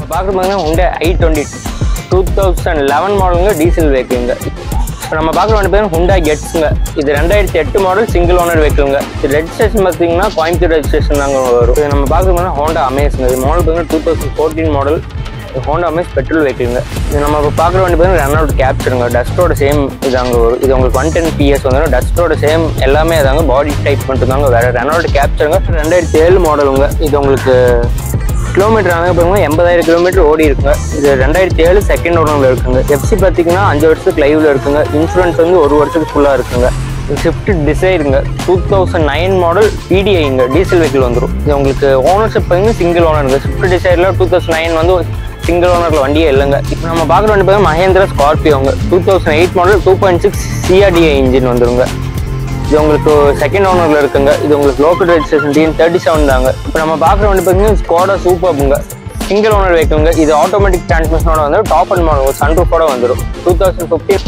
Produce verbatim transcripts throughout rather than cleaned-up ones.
பார்க்குறோம்னா Hyundai i twenty twenty eleven மாடலுங்க diesel வெஹிக்கிள்ங்க. இப்போ நம்ம பார்க்குற வண்டி பேர் Hyundai Getz-ங்க. இது ரெண்டாயிரத்தி எட்டு மாடல் சிங்கிள் ஓனர் வெஹிக்கிள்ங்க. இது ரெஜிஸ்ட்ரேஷன் பார்த்தீங்கன்னா கோயம்புத்தூர் ரெஜிஸ்ட்ரேஷன் தாங்க வரும். இது நம்ம பார்க்குறோம்னா Honda Amaze-ங்க. இது மாடல் பார்த்தீங்கன்னா two thousand fourteen model Honda Amaze petrol வெஹிக்கிள்ங்க. இது நம்ம இப்போ பார்க்குற வண்டி பேர் ரெனால்ட் கேப்சருங்க. டஸ்டோட சேம் இதாங்க வரும். இது உங்களுக்கு ஒன் டென் பிஎஸ் வந்துடும். டஸ்டோட சேம் எல்லாமே இதாங்க, பாடி டைப் மட்டும் தாங்க வேறு. ரெனால்ட் கேப்சருங்க ரெண்டாயிரத்தி ஏழு மாடலுங்க. இது உங்களுக்கு கிலோமீட்டர் ஆனது பார்த்தீங்கன்னா எண்பதாயிரம் கிலோமீட்டர் ஓடி இருக்குங்க. இது ரெண்டாயிரத்தி ஏழு செகண்ட் ஓனரில் இருக்குங்க. எஃப்சி பார்த்தீங்கன்னா அஞ்சு வருஷத்துக்கு லைவ்ல இருக்குங்க. இன்சூரன்ஸ் வந்து ஒரு வருஷத்துக்கு ஃபுல்லாக இருக்குங்க. ஸ்விஃப்ட் டிசைருங்க டூ தௌசண்ட் நைன் மாடல் பிடிஐங்க டீசல் வெஹிக்கிள் வந்துடும். இது உங்களுக்கு ஓனர்ஷிப் பார்த்தீங்கன்னா சிங்கிள் ஓனருங்க. ஸ்விஃப்ட் டிசைரில் டூ தௌசண்ட் நைன் வந்து சிங்கிள் ஓனரில் வண்டியே இல்லைங்க. இப்போ நம்ம பார்க்குற வண்டி பார்த்தீங்கன்னா மஹேந்திரா ஸ்கார்பியோங்க two thousand eight model two point six CRDI engine வந்துருங்க. இது உங்களுக்கு செகண்ட் ஓனரில் இருக்குங்க. இது உங்களுக்கு local registration TN thirty seven தாங்க. இப்போ நம்ம பார்க்குற வண்டி பார்த்தீங்கன்னா ஸ்கோடா சூப்பர்ங்க சிங்கிள் ஓனர் வெஹிக்கிள்ங்க. இது ஆட்டோமேட்டிக் டிரான்ஸ்மிஷனோட வந்து டாப் அண்ட் மாடல் சன்ரூஃபோட வந்துடும். Two thousand fifteen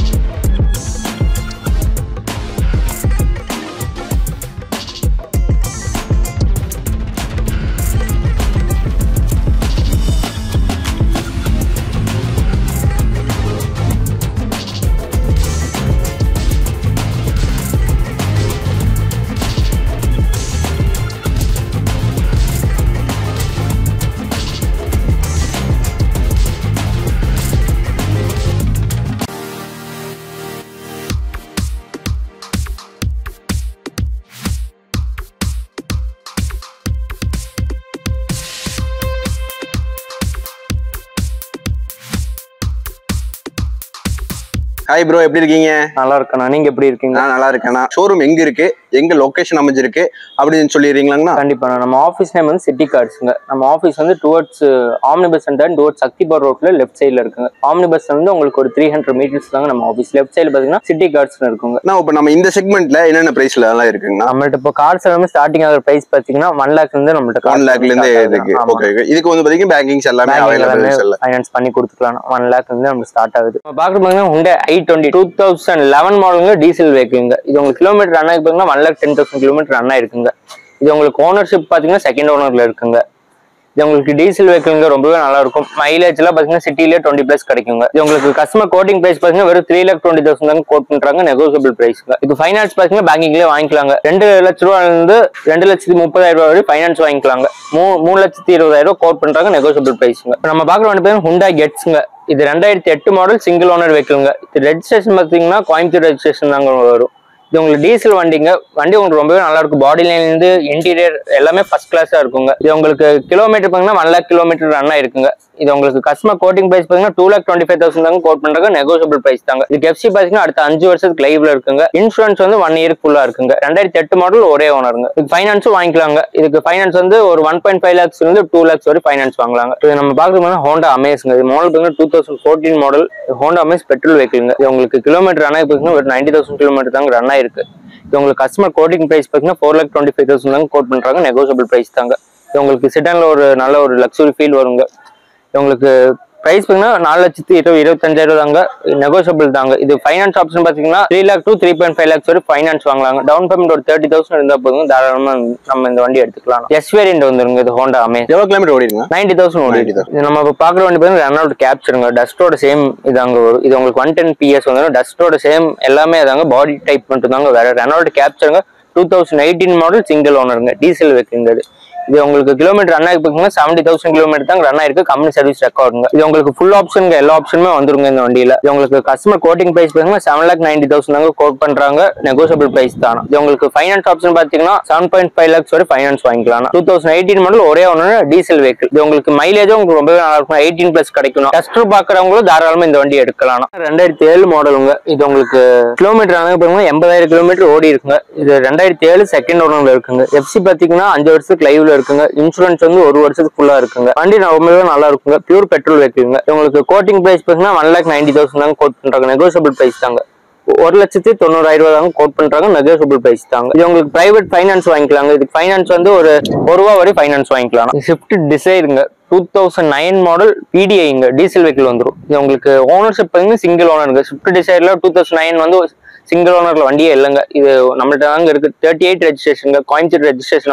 hi bro, எப்படி இருக்கீங்க? நல்லா இருக்கேண்ணா. நீங்க எப்படி இருக்கீங்க? நான் நல்லா இருக்கேண்ணா. ஷோரூம் எங்க இருக்கு, எங்க லொகேஷன் அமைஞ்சிருக்கு அப்படின்னு சொல்லிடுறீங்களாங்கண்ணா? கண்டிப்பா. நம்ம ஆஃபீஸ் நேம் வந்து சிட்டி கார்ஸ்ங்க. நம்ம ஆஃபீஸ் வந்து towards omni bus centre towards சக்திபார் ரோட்ல லெஃப்ட் சைட்ல இருக்குங்க. ஆம்னி பஸ் வந்து உங்களுக்கு ஒரு த்ரீ ஹண்ட்ரட் மீட்டர்ஸ் தாங்க நம்ம ஆஃபீஸ். லெஃப்ட் சைட்ல பாத்தீங்கன்னா சிட்டி கார்ஸ் இருக்குங்க. நான் இப்போ நம்ம இந்த செக்மெண்ட்ல என்னென்ன பிரைஸ்ல எல்லாம் இருக்குங்கண்ணா? நம்மள்ட்ட இப்போ கார்ஸ் எல்லாமே ஸ்டார்டிங் ஆகிற பிரைஸ் பாத்தீங்கன்னா ஒன் லேக்ல இருந்து நம்மள்ட்ட ஒன் லேக்ல இருந்து இருக்கு. ஓகே, இதுக்கு வந்து பாத்தீங்கன்னா பேங்கிங்ஸ் எல்லாமே அவைலபிள், ஃபைனான்ஸ் பண்ணி கொடுத்துக்கலாம். ஒன் லேக்ல இருந்து நம்ம ஸ்டார்ட் ஆகுது. நம்ம பாக்குறது Hyundai i twenty two thousand eleven மாடலுங்க டீசல் வெஹிக்கிள்ங்க. இது உங்களுக்கு கிலோமீட்டர் ரன் ஆகி பாத்தீங்கன்னா one lakh ten thousand kilometre run ஆயிருக்குங்க. இது உங்களுக்கு ஓனர்ஷிப் பாத்தீங்கன்னா செகண்ட் ஓனர்ல இருக்குங்க. இது உங்களுக்கு டீசல் வெஹிக்கிள்ங்க ரொம்பவே நல்லா இருக்கும். மைலேஜ் எல்லாம் பாத்தீங்கன்னா சிட்டிலேயே டுவெண்ட்டி பிளஸ் கிடைக்குங்க. இது உங்களுக்கு கஸ்டமர் கோட்டிங் பிரைஸ் பாத்தீங்கன்னா வெறும் த்ரீ லேக் டுவெண்ட்டி தௌசண்ட் தாங்க கோட் பண்றாங்க. நெகோசியபிள் பிரைஸ்ங்க. இது ஃபைனான்ஸ் பாத்தீங்கன்னா பேங்கிங்லேயே வாங்கிக்கலாங்க. ரெண்டு லட்ச ரூபாயில இருந்து ரெண்டு லட்சத்தி முப்பதாயிரம் ரூபாய் வரை ஃபைனான்ஸ் வாங்கிக்கலாங்க. மூ மூணு லட்சத்தி இருபதாயிரம் ரூபாய் கோட் பண்றாங்க. நெகோசியபிள் பிரைஸ்ங்க. நம்ம பார்க்குற வண்டி பேர் Hyundai Getz-ங்க. இது ரெண்டாயிரத்தி எட்டு மாடல் சிங்கிள் ஓனர் வெஹிக்கிள்ங்க. இது ரெஜிஸ்ட்ரேஷன் பாத்தீங்கன்னா கோயம்புத்தூர் ரெஜிஸ்ட்ரேஷன் தாங்க வரும். இது உங்களுக்கு டீசல் வண்டிங்க. வண்டி உங்களுக்கு ரொம்பவே நல்லா இருக்கும். பாடி லைன் இருந்து இன்டீரியர் எல்லாமே ஃபர்ஸ்ட் கிளாஸா இருக்குங்க. இது உங்களுக்கு கிலோமீட்டர் பாத்தீங்கன்னா ஒன் லேக் கிலோமீட்டர் ரன் ஆயிருக்குங்க. இது உங்களுக்கு கஸ்டமர் கோட்டிங் பிரைஸ் பாத்தீங்கன்னா two lakh twenty five thousand தாங்க கோட் பண்றாங்க. நெகோசியபிள் பிரைஸ் தாங்க. இது எஃப்சி பாத்தீங்கன்னா அடுத்த அஞ்சு வருஷத்துக்கு லைவ்ல இருக்குங்க. இன்சூரன்ஸ் வந்து ஒன் இயருக்கு ஃபுல்லா இருக்குங்க. ரெண்டாயிரத்தி எட்டு மாடல் ஒரே ஓனருங்க. இது ஃபைனான்ஸும் வாங்கிக்கலாங்க. இதுக்கு ஃபைனான்ஸ் வந்து ஒரு ஒன் பாயிண்ட் ஃபைவ் லேக்ஸ் இருந்து டூ லேக்ஸ் வரை ஃபைனான்ஸ் வாங்கலாங்க. இது நம்ம பாக்குறது Honda Amaze-ங்க. இது மாடல் பாத்தீங்கன்னா two thousand fourteen model Honda Amaze petrol வெஹிக்கிள்ங்க. இது உங்களுக்கு கிலோமீட்டர் ரன் ஆகி பாத்தீங்கன்னா ஒரு நைன்டி தௌசண்ட் கிலோமீட்டர் தாங்க ரன் ஆயிருக்கு. இது உங்களுக்கு கஸ்டமர் கோட்டிங் பிரைஸ் பாத்தீங்கன்னா four lakh twenty five thousand தாங்க கோட் பண்றாங்க. நெகோசியபிள் பிரைஸ் தாங்க. இது உங்களுக்கு சிட்டான்ல ஒரு நல்ல ஒரு லக்ஸுரி ஃபீல் வருங்க. உங்களுக்கு பிரைஸ் பாத்தீங்கன்னா நாலு லட்சத்தி இருபது இருபத்தஞ்சாயிரம் தாங்க. நெகோசியபிள் தாங்க. இது ஃபைனான்ஸ் ஆப்ஷன் பாத்தீங்கன்னா three lakh two three point five lakhs வரை ஃபைனான்ஸ் வாங்கலாங்க. டவுன் பேமெண்ட் ஒரு தேர்ட்டி தௌசண்ட் இருந்தா போதுங்க. தாராளமா நம்ம இந்த வண்டி எடுத்துக்கலாம். எஸ் வேரியன்ட் வந்துருங்க. இது Honda Amaze. எவ்வளவு கிலோமீட்டர் ஓடிடுங்க? நைன்டி தௌசண்ட் ஓடி. இது நம்ம இப்போ பாக்குற வண்டி பாத்தீங்கன்னா ரெனால்ட் கேப்சருங்க. டஸ்டோட சேம் இதாங்க வரும். இது உங்களுக்கு ஒன் டென் பிஎஸ் வந்துடும். டஸ்டோட சேம் எல்லாமே இதாங்க, பாடி டைப் மட்டும் தாங்க வேற. ரெனால்ட் கேப்சருங்க two thousand eighteen model single ஓனருங்க. டீசல் வெஹிக்கிள்ங்க. இது உங்களுக்கு கிலோமீட்டர் ரன் ஆகி பாத்தீங்கன்னா செவன்டி தௌசண்ட் கிலோமீட்டர் தான் ரன் ஆயிருக்கு. கம்பெனி சர்வீஸ் ரெக்கார்டுங்க. இது உங்களுக்கு ஃபுல் ஆப்ஷன் எல்லா ஆப்ஷனுமே வந்துருங்க இந்த வண்டியில. இது உங்களுக்கு கஸ்டமர் கோட்டிங் பிரைஸ் பாத்தீங்கன்னா செவன் லேக் நைன்டி தௌசண்ட் தாங்க கோட் பண்றாங்க. நெகோசியபிள் பிரைஸ் தான். இது உங்களுக்கு ஃபைனான்ஸ் ஆப்ஷன் பாத்தீங்கன்னா செவன் பாயிண்ட் ஃபைவ் லேக்ஸ் வரை ஃபைனான்ஸ் வாங்கிக்கலாம். டூ தௌசண்ட் எயிட்டீன் மாடல் ஒரே ஒன்று டீசல் வெஹிக்கிள். இது உங்களுக்கு மைலேஜும் உங்களுக்கு ரொம்பவே நல்லா இருக்கும். எயிட்டீன் பிளஸ் கிடைக்கும். டஸ்டர் பாக்குறவங்களும் தாராளமா இந்த வண்டி எடுக்கலாம். ரெண்டாயிரத்தி ஏழு மாடலுங்க. இது உங்களுக்கு கிலோமீட்டர் ரன் ஆகி பாத்தீங்கன்னா எண்பதாயிரம் கிலோமீட்டர் ஓடி இருக்குங்க. இது ரெண்டாயிரத்தி ஏழு செகண்ட் ஓனர்ல இருக்குங்க. எஃப்சி பாத்தீங்கன்னா அஞ்சு வருஷத்துக்கு லைவ்ல இருக்குங்க. இன்சூரன்ஸ் வந்து ஒரு வருஷத்துக்கு ஃபுல்லா இருக்குங்க. வண்டி ரொம்பவே நல்லா இருக்குங்க. பியூர் பெட்ரோல் வெஹிக்கிள்ங்க. உங்களுக்கு கோட்டிங் பிரைஸ் பாத்தீங்கன்னா ஒன் லேக் நைன்டி தௌசண்ட் தாங்க கோட் பண்றாங்க. நெகோசியபிள் பிரைஸ் தாங்க. ஒரு லட்சத்தி தொண்ணூறாயிரம் ரூபாய் தாங்க கோட் பண்றாங்க. நெகோசியபிள் பிரைஸ் தாங்க. இது உங்களுக்கு பிரைவேட் ஃபைனான்ஸ் வாங்கிக்கலாங்க. இதுக்கு ஃபைனான்ஸ் வந்து ஒரு ஒரு ரூபா வரை ஃபைனான்ஸ் வாங்கிக்கலாம். ஸ்விஃப்ட் டிசைருங்க டூ தௌசண்ட் நைன் மாடல் பிடிஐங்க டீசல் வெஹிக்கிள் வந்துடும். இது உங்களுக்கு ஓனர்ஷிப் பாத்தீங்கன்னா சிங்கிள் ஓனருங்க. ஸ்விஃப்ட் டிசைர்ல டூ தௌசண்ட் நைன் வந்து சிங்கிள் ஓனர்ல வண்டியே இல்லைங்க. இது நம்மள்ட்ட தாங்க இருக்கு. Thirty eight registration Coimbatore registration வந்துடும்.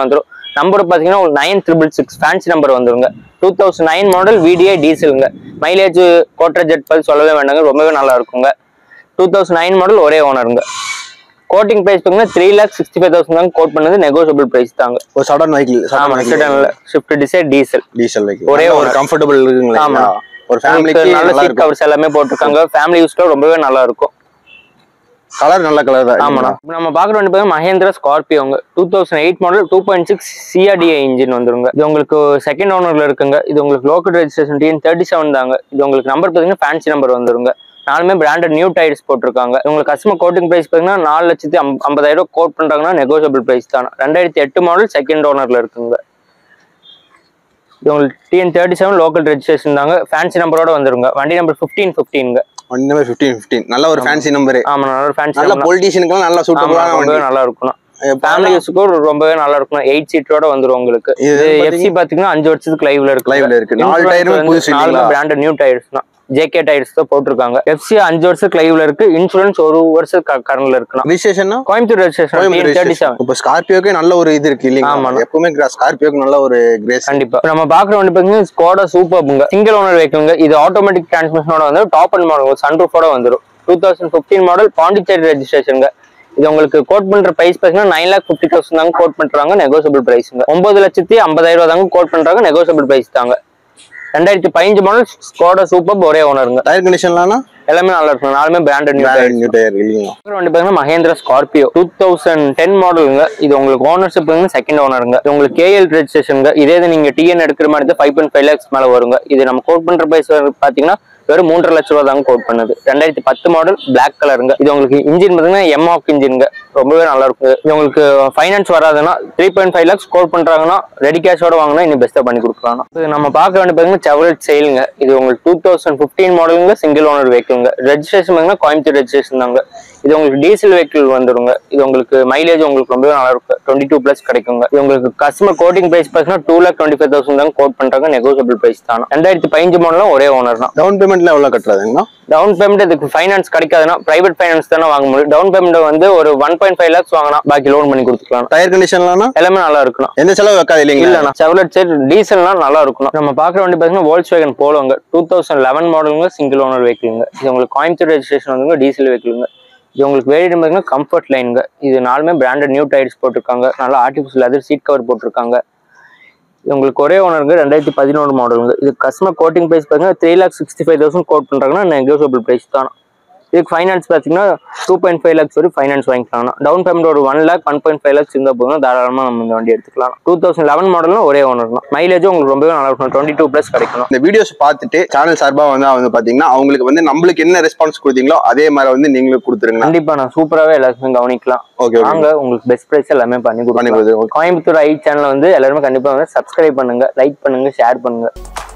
நம்பர் பாத்தீங்கன்னா ஒரு nine triple six fancy number வந்துருங்க. Two thousand nine model VDI டீசலுங்க. மைலேஜ் கோட்டர் ஜெட் பல் சொல்லவே வேண்டாங்க, ரொம்பவே நல்லா இருக்குங்க. டூ தௌசண்ட் நைன் மாடல் ஒரே ஓனருங்க. கோட்டிங் பிரைஸ் பார்த்தீங்கன்னா three lakh sixty five thousand தாங்க கோட் பண்ணது, நெகோசியபிள் பிரைஸ் தாங்க. ஒரு சடன் வெஹிக்கிள். ஆமா செடான்ல Swift Dzire diesel diesel vehicle. ஒரே ஒரு கம்ஃபர்டபுள் இருக்குங்களா? ஆமா, ஒரு ஃபேமிலிக்கு நல்ல சீட் கவர்ஸ் எல்லாமே போட்டுருக்காங்க. ஃபேமிலி யூஸ்ல ரொம்பவே நல்லா இருக்கும். கலர் நல்ல கலர் தான். ஆமாண்ணா. நம்ம பாக்குற வண்டி பார்த்தா மஹேந்திரா ஸ்கார்பியோங்க. Two thousand eight model two point six CRDI engine வந்துருங்க. இது உங்களுக்கு செகண்ட் ஓனர்ல இருக்குங்க. இது உங்களுக்கு local registration TN thirty seven தாங்க. இது உங்களுக்கு நம்பர் பார்த்தீங்கன்னா ஃபேன்சி நம்பர் வந்துருங்க. நாலுமே பிராண்டட் நியூ டயர்ஸ் போட்டிருக்காங்க. உங்களுக்கு கஸ்டமர் கோட்டிங் பிரைஸ் பார்த்தீங்கன்னா நாலு லட்சத்தி ஐம்பதாயிரம் ரூபாய் கோட் பண்றாங்கன்னா நெகோசியபிள் பிரைஸ் தான். ரெண்டாயிரத்தி எட்டு மாடல் செகண்ட் ஓனர்ல இருக்குங்க. இது உங்களுக்கு TN thirty seven local registration தாங்க. ஃபேன்சி நம்பரோட வந்துருங்க. வண்டி நம்பர் ஃபிஃப்டீன் ஃபிஃப்டீன்ங்க. வண்டி நம்பர் ஃபிஃப்டீன் ஃபிஃப்டீன். நல்ல ஒரு ஃபேன்சி நம்பர். ஆமா, நல்ல ஒரு ஃபேன்சி. நல்ல பொலிட்டிஷியனுக்கு நல்ல சூட்டபிளான வண்டி. நல்லா இருக்கும். ஃபேமிலி யூஸ்க்கு ரொம்பவே நல்லா இருக்கும். எயிட் சீட்டரோட வந்துரும் உங்களுக்கு. இது எஃப்சி பாத்தீங்கன்னா அஞ்சு வருஷத்துக்கு லைவ்ல இருக்கு. லைவ்ல இருக்கு. நாலு டயருமே புதுசு. நாலு பிராண்டட் நியூ டயர்ஸ் தான். ஜேகே டயர்ஸ் தான் போட்டிருக்காங்க. எஃப்சி அஞ்சு வருஷத்துக்கு லைவ்ல இருக்கு. இன்சூரன்ஸ் ஒரு வருஷம் கரண்ட்ல இருக்கு. Registration Coimbatore registration. இப்போ ஸ்கார்பியோக்கு நல்ல ஒரு இது இருக்கு இல்லீங்களா? எப்பவுமே ஸ்கார்பியோக்கு நல்ல ஒரு கிரேஸ். கண்டிப்பா. நம்ம பாக்குற வண்டி பாத்தீங்கன்னா ஸ்கோடா சூப்பர்ங்க. சிங்கிள் ஓனர் வெஹிக்கிள்ங்க. இது ஆட்டோமேட்டிக் டிரான்ஸ்மிஷனோட வந்து டாப் அண்ட் மாடல் சன்ரூஃபோட வந்துரும். Two thousand fifteen model Pondicherry ரெஜிஸ்ட்ரேஷனுங்க. இது உங்களுக்கு கோட் பண்ற பிரைஸ் பாத்தீங்கன்னா நைன் லேக் பிப்டி தௌசண்ட் தாங்க கோட் பண்றாங்க, நெகோசியபிள் பிரைஸ்ங்க. ஒன்பது லட்சத்தி ஐம்பதாயிரம் ரூபாய் தாங்க கோட் பண்றாங்க, நெகோசியபிள் பிரைஸ் தாங்க. ரெண்டாயிரத்தி பதினஞ்சு மாடல் ஸ்கோடா சூப்பர் ஒரே ஓனருங்க. டயர் கண்டிஷன்லாம் எல்லாமே நல்லா இருக்கும். நாலுமே பிராண்டட் நியூ டயர் இல்லீங்களா? வண்டி பாத்தீங்கன்னா Mahindra Scorpio two thousand ten மாடலுங்க. இது உங்களுக்கு ஓனர்ஷிப் செகண்ட் ஓனருங்க. இது உங்களுக்கு கேஎல் ரெஜிஸ்ட்ரேஷனுங்க. இதே நீங்க டிஎன் எடுக்கிற மாதிரி ஃபைவ் பாயிண்ட் ஃபைவ் லேக்ஸ் மேல வருங்க. இது நம்ம கோட் பண்ற பிரைஸ் பாத்தீங்கன்னா வெறும் மூன்றரை லட்ச ரூபா தாங்க கோட் பண்ணுது. ரெண்டாயிரத்தி பத்து மாடல் பிளாக் கலருங்க. இது உங்களுக்கு இன்ஜின் பாத்தீங்கன்னா எம்ஆக் இன்ஜின்ங்க. ரொம்பவே நல்லா இருக்கும். இது உங்களுக்கு ஃபைனான்ஸ் வராதுன்னா three point five lakhs quote பண்றாங்கன்னா ரெடி கேஷோட வாங்கினா இன்னும் பெஸ்டா பண்ணி கொடுக்கலாம். இது நம்ம பார்க்க வேண்டிய பாத்தீங்கன்னா செவரட் செயலுங்க. இது உங்களுக்கு டூ தௌசண்ட் பிப்டீன் மாடலுங்க. சிங்கிள் ஓனர் வெஹிக்கிள்ங்க. ரெஜிஸ்ட்ரேஷன் பாத்தீங்கன்னா கோயம்புத்தூர் ரெஜிஸ்ட்ரேஷன் தாங்க. இது உங்களுக்கு டீசல் வெஹிக்கிள் வந்துருங்க. இது உங்களுக்கு மைலேஜ் உங்களுக்கு ரொம்பவே நல்லா இருக்கும். டுவெண்ட்டி டூ பிளஸ் கிடைக்குங்க. இது உங்களுக்கு கஸ்டமர் கோட்டிங் பிரைஸ் பாத்தீங்கன்னா two lakh twenty five thousand தாங்க கோட் பண்றாங்க, நெகோசியபிள் பிரைஸ் தான். ரெண்டாயிரத்தி பதினஞ்சு மாடலும் ஒரே ஓனர் தான். டவுன் பேமெண்ட்ல எவ்வளவு கட்டுறாதுங்களா? டவுன் பேமெண்ட் இதுக்கு ஃபைனான்ஸ் கிடைக்காதுன்னா பிரைவேட் ஃபைனான்ஸ் தானே வாங்க முடியும். டவுன் பேமெண்ட் வந்து ஒரு ஒன் பாயிண்ட் ஃபைவ் லேக்ஸ் வாங்கினா பாக்கி லோன் பண்ணி கொடுத்துக்கலாம். டயர் கண்டிஷன்லாம் எல்லாமே நல்லா இருக்கணும். எந்த செலவு வைக்காது இல்லைங்களா? இல்லண்ணா, செவலட் சைட் டீசல்னா நல்லா இருக்கணும். நம்ம பாக்குற வண்டி பாத்தீங்கன்னா வோல்க்ஸ்வேகன் போலோங்க. டூ தௌசண்ட் லெவன் மாடலுங்க. சிங்கிள் ஓனர் வெஹிக்கிள்ங்க. இது உங்களுக்கு கோயம்புத்தூர் ரெஜிஸ்ட்ரேஷன் வந்துங்க. டீசல் வெஹிக்கிள்ங்க. இது உங்களுக்கு வேரியன்ட் பாத்தீங்கன்னா கம்ஃபர்ட் லைனுங்க. இது நாலுமே பிராண்டட் நியூ டயர்ஸ் போட்டிருக்காங்க. நல்லா ஆர்டிஃபிஷியல் லெதர் சீட் கவர் போட்டிருக்காங்க. இது உங்களுக்கு ஒரே ஓனருங்க. ரெண்டாயிரத்தி பதினொன்று மாடலுங்க. இது கஸ்டமர் கோட்டிங் பிரைஸ் பாத்தீங்கன்னா three lakh sixty five thousand quote பண்றாங்கன்னா நெகோசியபிள் பிரைஸ் தான். இதுக்கு ஃபைனான்ஸ் பார்த்தீங்கன்னா டூ பாயிண்ட் ஃபைவ் லேக்ஸ் வரை ஃபைனான்ஸ் வாங்கிக்கலாம். டவுன் பேமெண்ட் ஒரு one lakh one point five lakhs இருந்தால் போதும், தாராளமாக நம்ம இந்த வண்டி எடுத்துக்கலாம். டூ தௌசண்ட் லெவன் மாடல்னா ஒரே ஓனர் தான். மைலேஜும் உங்களுக்கு ரொம்பவே நல்லா இருக்கும். டுவெண்ட்டி டூ பிளஸ் கிடைக்கும். இந்த வீடியோஸ் பார்த்துட்டு சேனல் சார்பாக வந்து வந்து பார்த்தீங்கன்னா அவங்களுக்கு வந்து நம்மளுக்கு என்ன ரெஸ்பான்ஸ் கொடுத்தீங்களோ அதே மாதிரி வந்து நீங்களும் கொடுத்துருங்க. கண்டிப்பாக நான் சூப்பராகவே எல்லாருமே கவனிக்கலாம். ஓகே, வாங்க உங்களுக்கு பெஸ்ட் ப்ரைஸ் எல்லாமே பண்ணி கொடுங்க. கோயம்புத்தூர் ஐ சேனல் வந்து எல்லாருமே கண்டிப்பாக வந்து சப்ஸ்கிரைப் பண்ணுங்க, லைக் பண்ணுங்க, ஷேர் பண்ணுங்க.